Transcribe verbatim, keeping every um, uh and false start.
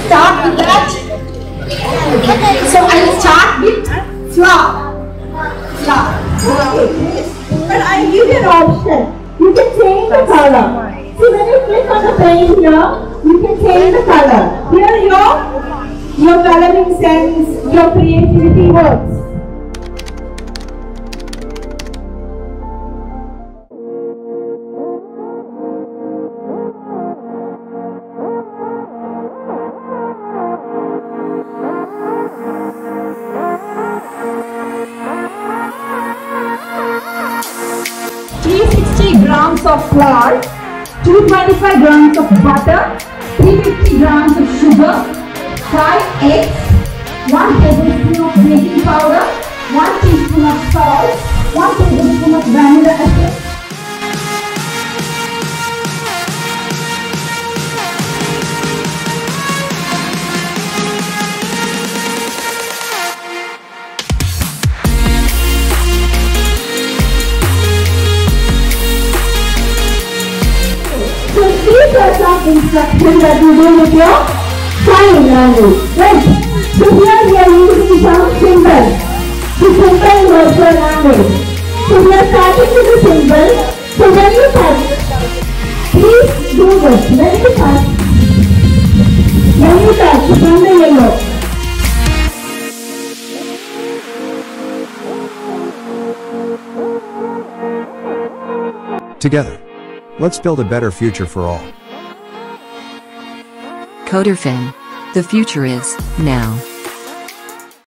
start with that. So I'll start with flower. Flower. Okay. But I'll give you an option. You can change the color. See, when you click on the pen here, you can change the color. Here your, your coloring sense, your creativity works. three hundred sixty grams of flour, two hundred twenty-five grams of butter, three hundred fifty grams of sugar, five eggs, one tablespoon of baking powder, one teaspoon of salt, one tablespoon of vanilla essence. So these are some instructions that you do with your sign language, right? So here we are using some symbols to symbol virtual language. So we are starting with the symbol. So when you touch, please do this. When you touch, when you touch from the yellow. Together, let's build a better future for all. Koderfin. The future is now.